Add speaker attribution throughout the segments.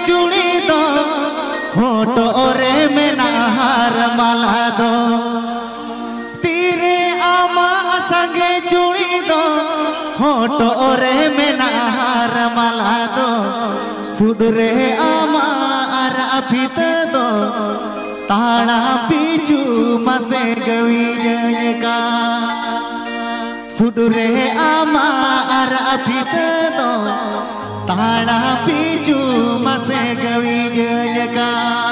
Speaker 1: चूड़ी दो होटो रे में नार माला दो तीरे आमा संगे चूड़ी दो होटो रे में नार माला दो सुडरे आमा आरा फित दो ताड़ा पीछू मसे गवी जयका सुडरे आमा आरा फित दो ताड़ा पीछू मसे गवी जयका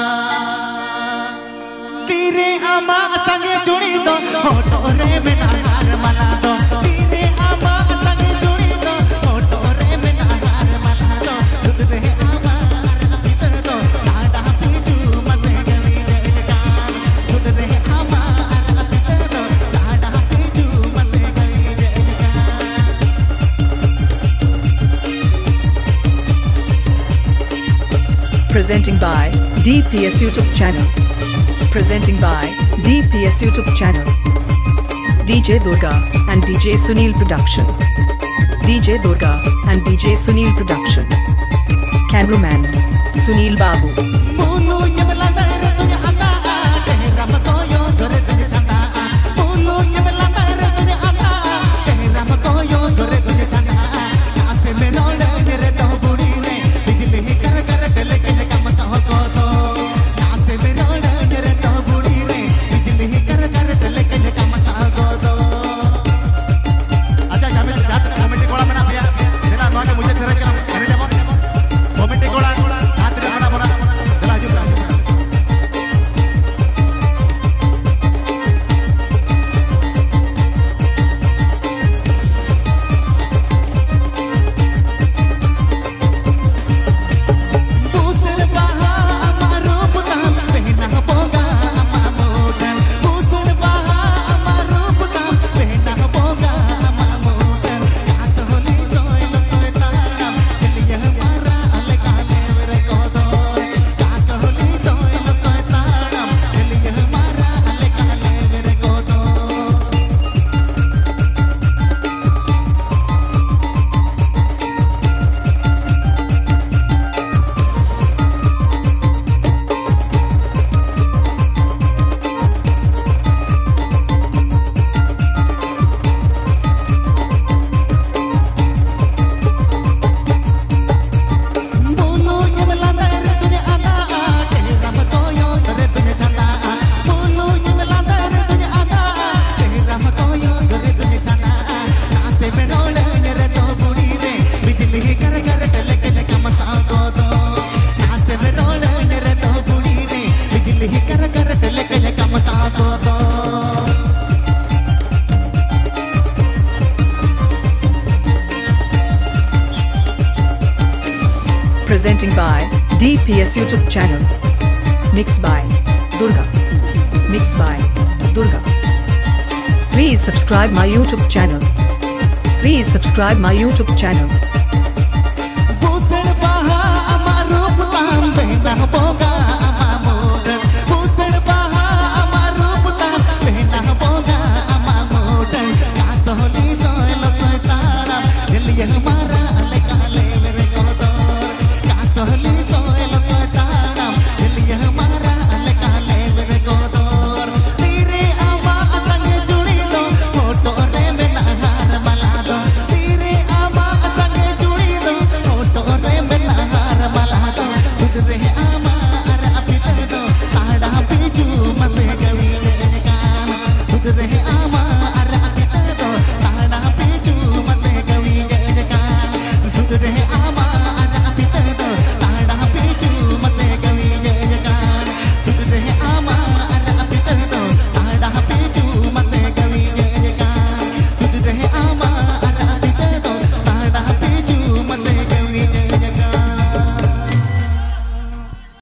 Speaker 1: तीरे आमा संगे चूड़ी दो होटो रे में नार माला दो तीरे आमा संगे चूड़ी दो होटो रे में नार माला दो सुडरे आमा आरा फित दो ताड़ा पीछू मसे गवी जयका सुडरे आमा आरा फित दो ताड़ा पीछू मसे Gavi जयका।
Speaker 2: Presenting by DPS YouTube channel. Presenting by DPS YouTube channel. DJ Durga and DJ Sunil Production. DJ Durga and DJ Sunil Production. Cameraman Sunil Babu. Presenting by DPS YouTube channel. Mixed by Durga. Mixed by Durga. Please subscribe my YouTube channel. Please subscribe my YouTube channel.
Speaker 1: सुडरे आमा